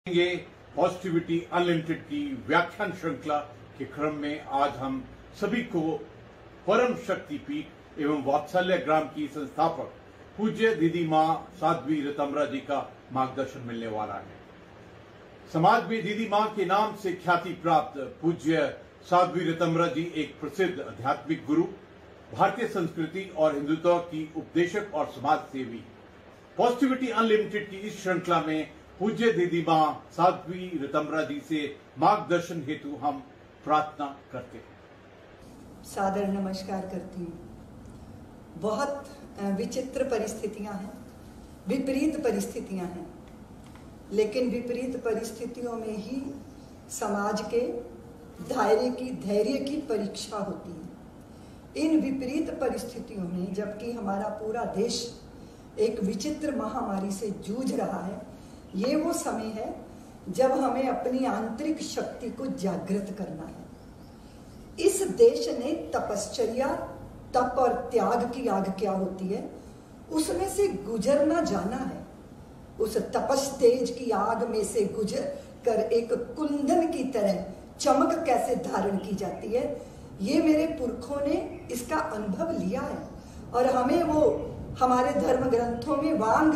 ये positivity unlimited की व्याख्यान श्रृंखला के क्रम में आज हम सभी को परम शक्ति पीठ एवं वात्सल्य ग्राम की संस्थापक पूज्य दीदी मां साध्वी ऋतंभरा जी का मार्गदर्शन मिलने वाला है। समाज में दीदी मां के नाम से ख्याति प्राप्त पूज्य साध्वी ऋतंभरा जी एक प्रसिद्ध आध्यात्मिक गुरु, भारतीय संस्कृति और हिंदुत्व की उपदेशक और समाज सेवी। पॉजिटिविटी अनलिमिटेड की इस श्रृंखला में पूज्य दीदी मां साध्वी ऋतंभरा जी से मार्गदर्शन हेतु हम प्रार्थना करते हैं। सादर नमस्कार करती हूँ। बहुत विचित्र परिस्थितियां हैं, विपरीत परिस्थितियां हैं, लेकिन विपरीत परिस्थितियों में ही समाज के धैर्य की परीक्षा होती है। इन विपरीत परिस्थितियों में जबकि हमारा पूरा देश एक विचित्र महामारी से जूझ रहा है, ये वो समय है जब हमें अपनी आंतरिक शक्ति को जागृत करना है। इस देश ने तपश्चर्या, तप और त्याग की आग क्या होती है उसमें से गुजरना जाना है। उस तपस तेज की आग में से गुजर कर एक कुंदन की तरह चमक कैसे धारण की जाती है, ये मेरे पुरखों ने इसका अनुभव लिया है और हमें वो हमारे धर्म ग्रंथों में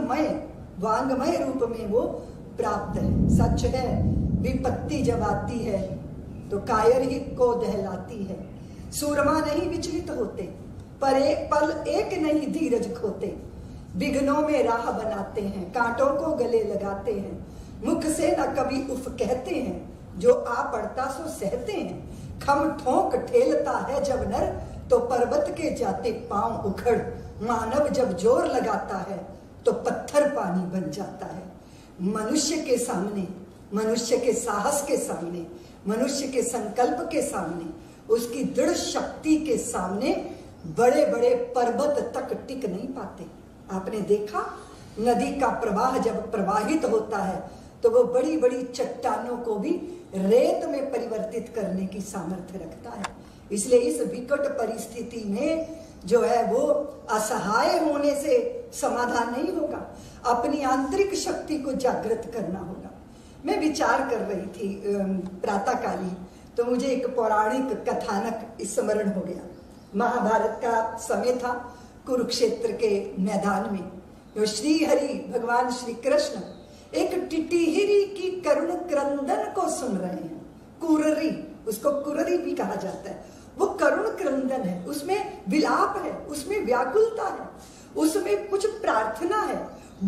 वांगमय रूप में वो प्राप्त है। सच है, विपत्ति जब आती है तो कायर ही को दहलाती है। सूरमा नहीं विचलित होते, पर एक पल एक नहीं धीरज खोते। विघ्नों में राह बनाते हैं, कांटों को गले लगाते हैं। मुख से न कभी उफ कहते हैं, जो आ पड़ता सो सहते हैं। खम ठोंक ठेलता है जब नर, तो पर्वत के जाते पांव उखड़। मानव जब जोर लगाता है तो पत्थर पानी बन जाता है। मनुष्य के सामने, मनुष्य के साहस के सामने, मनुष्य के संकल्प के सामने, उसकी दृढ़ शक्ति के सामने बड़े बड़े पर्वत तक टिक नहीं पाते। आपने देखा, नदी का प्रवाह जब प्रवाहित होता है तो वो बड़ी बड़ी चट्टानों को भी रेत में परिवर्तित करने की सामर्थ्य रखता है। इसलिए इस विकट परिस्थिति में जो है वो असहाय होने से समाधान नहीं होगा, अपनी आंतरिक शक्ति को जागृत करना होगा। मैं विचार कर रही थी प्रातःकालीन, तो मुझे एक पौराणिक कथानक स्मरण हो गया। महाभारत का समय था, कुरुक्षेत्र के मैदान में जो श्री हरि भगवान श्री कृष्ण एक टिटिहिरी की करुण क्रंदन को सुन रहे हैं। कुररी, उसको कुररी भी कहा जाता है। वो करुण क्रंदन है, उसमें विलाप है, उसमें व्याकुलता है, उसमें कुछ प्रार्थना है।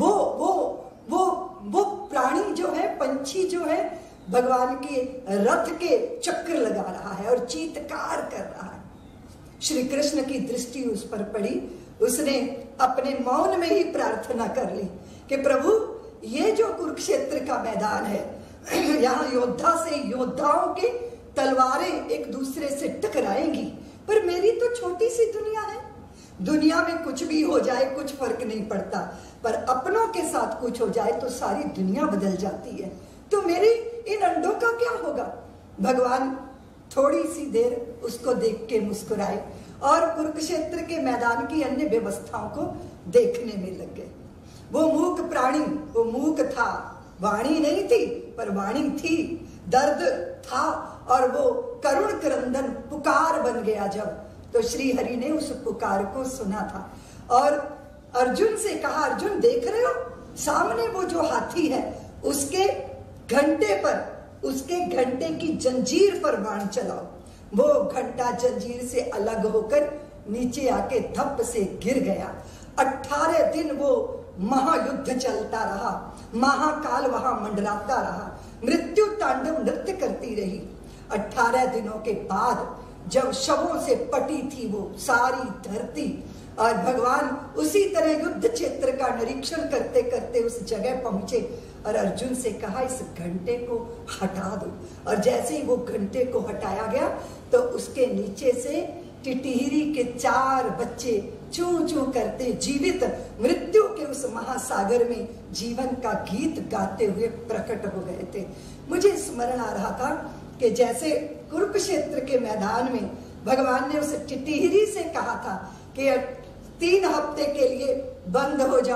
वो प्राणी जो है, पंछी जो है, भगवान के रथ के चक्र लगा रहा है और चीत्कार कर रहा है। श्री कृष्ण की दृष्टि उस पर पड़ी, उसने अपने मौन में ही प्रार्थना कर ली कि प्रभु, ये जो कुरुक्षेत्र का मैदान है, यहाँ योद्धा से योद्धाओं के तलवारें एक दूसरे से टकराएंगी, पर मेरी तो छोटी सी दुनिया है। दुनिया में कुछ भी हो जाए कुछ फर्क नहीं पड़ता, पर अपनों के साथ कुछ हो जाए तो सारी दुनिया बदल जाती है। तो मेरे इन अंडों का क्या होगा? भगवान थोड़ी सी देर उसको देख के मुस्कुराए और कुरुक्षेत्र के मैदान की अन्य व्यवस्थाओं को देखने में लग गए। वो मूक प्राणी, वो मूक था, वाणी नहीं थी पर वाणी थी, दर्द था और वो करुण क्रंदन पुकार बन गया जब, तो श्री हरि ने उस पुकार को सुना था और अर्जुन से कहा, अर्जुन देख रहे हो सामने वो जो हाथी है, उसके घंटे पर, उसके घंटे की जंजीर पर बाण चलाओ। वो घंटा जंजीर से अलग होकर नीचे आके धप से गिर गया। 18 दिन वो महायुद्ध चलता रहा, महाकाल वहां मंडराता रहा, मृत्यु तांडव नृत्य करती रही। 18 दिनों के बाद जब शवों से पटी थी वो सारी धरती, और भगवान उसी तरह युद्ध क्षेत्र का निरीक्षण करते करते उस जगह पहुंचे और अर्जुन से कहा, इस घंटे को हटा दो। और जैसे ही वो घंटे को हटाया गया तो उसके नीचे से टिटिहिरी के 4 बच्चे चूं चूं करते जीवित मृत्यु के उस महासागर में जीवन का गीत गाते हुए प्रकट हो गए थे। मुझे स्मरण आ रहा था कि जैसे कुरुक्षेत्र के मैदान में भगवान ने उस टिटिहिरी से कहा था कि 3 हफ्ते के लिए बंद हो जाओ,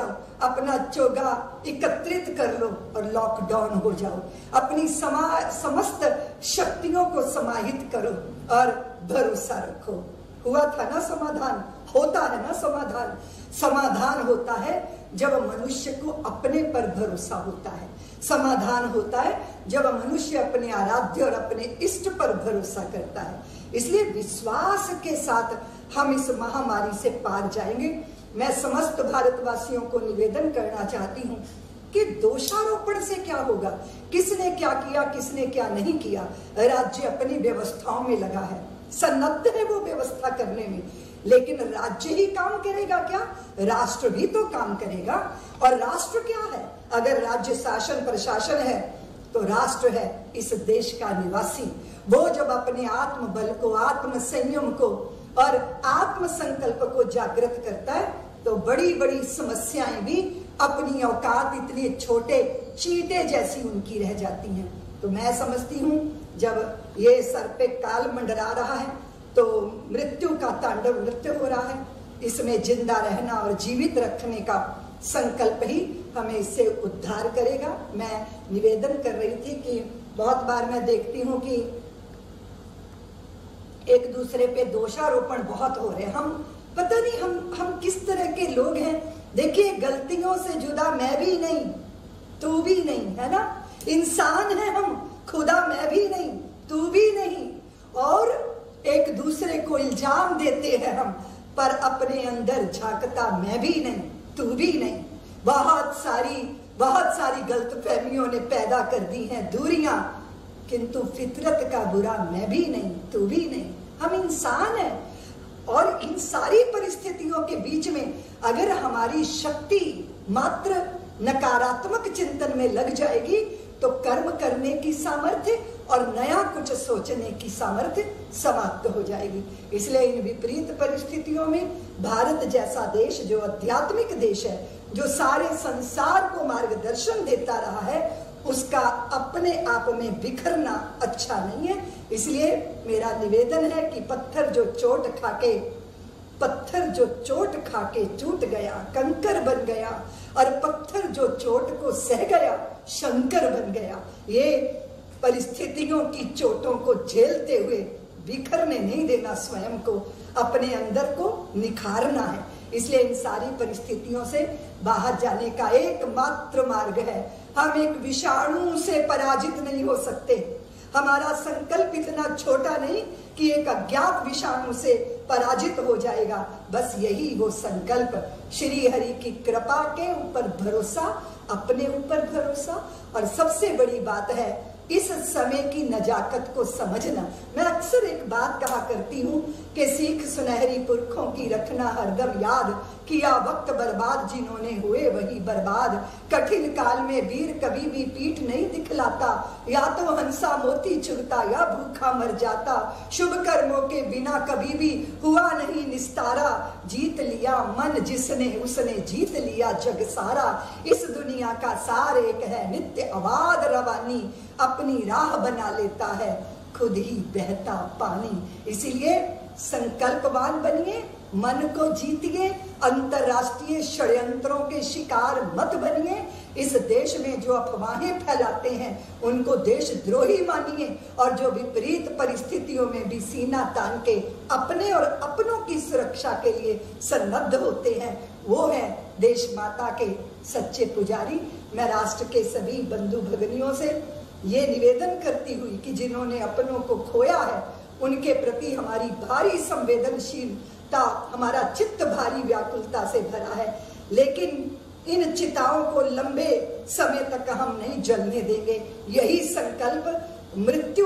अपना चोगा एकत्रित कर लो और लॉकडाउन हो जाओ। अपनी समस्त शक्तियों को समाहित करो और भरोसा रखो। हुआ था ना समाधान, होता है ना समाधान। समाधान होता है जब मनुष्य को अपने पर भरोसा होता है। समाधान होता है जब मनुष्य अपने आराध्य और अपने इष्ट पर भरोसा करता है। इसलिए विश्वास के साथ हम इस महामारी से पार जाएंगे। मैं समस्त भारतवासियों को निवेदन करना चाहती हूँ कि दोषारोपण से क्या होगा, किसने क्या किया, किसने क्या नहीं किया। राज्य अपनी व्यवस्थाओं में लगा है, सन्नद्ध है वो व्यवस्था करने में, लेकिन राज्य ही काम करेगा क्या? राष्ट्र भी तो काम करेगा। और राष्ट्र क्या है? अगर राज्य शासन प्रशासन है तो राष्ट्र है इस देश का निवासी। वो जब अपने आत्म बल को, आत्म संयम को और आत्म संकल्प को जागृत करता है तो बड़ी बड़ी समस्याएं भी अपनी औकात इतने छोटे चींटे जैसी उनकी रह जाती हैं। तो मैं समझती हूँ जब ये सर पे काल मंडरा रहा है तो मृत्यु का तांडव नृत्य हो रहा है। इसमें जिंदा रहना और जीवित रखने का संकल्प ही हमें इससे उद्धार करेगा। मैं निवेदन कर रही थी कि बहुत बार मैं देखती हूँ कि एक दूसरे पे दोषारोपण बहुत हो रहे हैं। हम पता नहीं हम किस तरह के लोग हैं। देखिए, गलतियों से जुदा मैं भी नहीं, तू भी नहीं, है ना। इंसान है हम, खुदा मैं भी नहीं, तू भी नहीं। और एक दूसरे को इल्जाम देते हैं हम, पर अपने अंदर झांकता मैं भी नहीं, तू भी नहीं। बहुत सारी गलतफहमियों ने पैदा कर दी हैं दूरियां, किंतु फितरत का बुरा मैं भी नहीं, तू भी नहीं। हम इंसान हैं और इन सारी परिस्थितियों के बीच में अगर हमारी शक्ति मात्र नकारात्मक चिंतन में लग जाएगी तो कर्म करने की सामर्थ्य और नया कुछ सोचने की सामर्थ्य समाप्त हो जाएगी। इसलिए इन विपरीत परिस्थितियों में भारत जैसा देश, जो आध्यात्मिक देश है, जो सारे संसार को मार्गदर्शन देता रहा है, उसका अपने आप में बिखरना अच्छा नहीं है। इसलिए मेरा निवेदन है कि पत्थर जो चोट खाके टूट गया कंकर बन गया, और पत्थर जो चोट को सह गया शंकर बन गया। ये परिस्थितियों की चोटों को झेलते हुए बिखरने नहीं देना, स्वयं को, अपने अंदर को निखारना है। इसलिए इन सारी परिस्थितियों से बाहर जाने का एकमात्र मार्ग है, हम एक विषाणु से पराजित नहीं हो सकते। हमारा संकल्प इतना छोटा नहीं कि एक अज्ञात विषाणु से पराजित हो जाएगा। बस यही वो संकल्प, श्री हरि की कृपा के ऊपर भरोसा, अपने ऊपर भरोसा, और सबसे बड़ी बात है इस समय की नजाकत को समझना। मैं अक्सर एक बात कहा करती हूँ कि सीख सुनहरी पुरखों की रखना हरदम याद, किया वक्त बर्बाद जिन्होंने हुए वही बर्बाद। कठिन काल में वीर कभी भी पीठ नहीं दिखलाता, या तो हंसा मोती चुगता या भूखा मर जाता। शुभ कर्मों के बिना कभी भी हुआ नहीं निस्तारा, जीत लिया मन जिसने उसने जीत लिया जग सारा। इस दुनिया का सार एक है नित्य आबाद रवानी, अपनी राह बना लेता है खुद ही बहता पानी। इसीलिए संकल्पवान बनिए, मन को जीतिए, अंतरराष्ट्रीय षड्यंत्रों के शिकार मत बनिए। इस देश में जो अफवाहें फैलाते हैं उनको देशद्रोही मानिए, और जो विपरीत परिस्थितियों में भी सीना तान के अपने और अपनों की सुरक्षा के लिए सन्नद्ध होते हैं, वो है देश माता के सच्चे पुजारी। मैं राष्ट्र के सभी बंधु भगिनियों से ये निवेदन करती हुई कि जिन्होंने अपनों को खोया है उनके प्रति हमारी भारी संवेदनशीलता, हमारा चित्त भारी व्याकुलता से भरा है, लेकिन इन चिताओं को लंबे समय तक हम नहीं जलने देंगे। यही संकल्प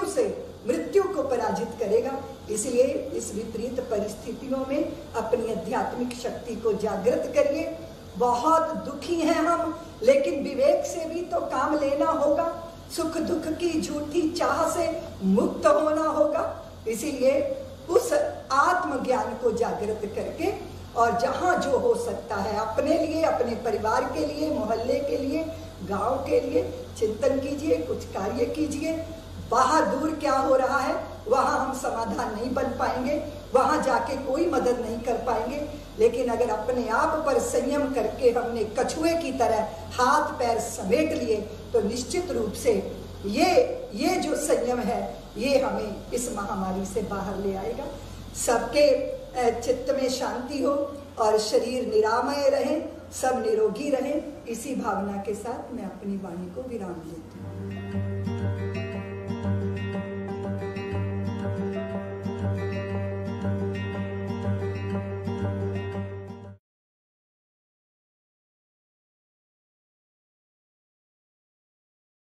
मृत्यु को पराजित करेगा। इसलिए इस विपरीत परिस्थितियों में अपनी आध्यात्मिक शक्ति को जागृत करिए। बहुत दुखी हैं हम, लेकिन विवेक से भी तो काम लेना होगा। सुख दुख की झूठी चाह से मुक्त होना होगा। इसीलिए उस आत्मज्ञान को जागृत करके और जहां जो हो सकता है अपने लिए, अपने परिवार के लिए, मोहल्ले के लिए, गांव के लिए चिंतन कीजिए, कुछ कार्य कीजिए। बाहर दूर क्या हो रहा है वहां हम समाधान नहीं बन पाएंगे। वहां जाके कोई मदद नहीं कर पाएंगे। लेकिन अगर अपने आप पर संयम करके हमने कछुए की तरह हाथ पैर समेट लिए तो निश्चित रूप से ये जो संयम है ये हमें इस महामारी से बाहर ले आएगा। सबके चित्त में शांति हो और शरीर निरामय रहे, सब निरोगी रहे। इसी भावना के साथ मैं अपनी वाणी को विराम देती हूँ।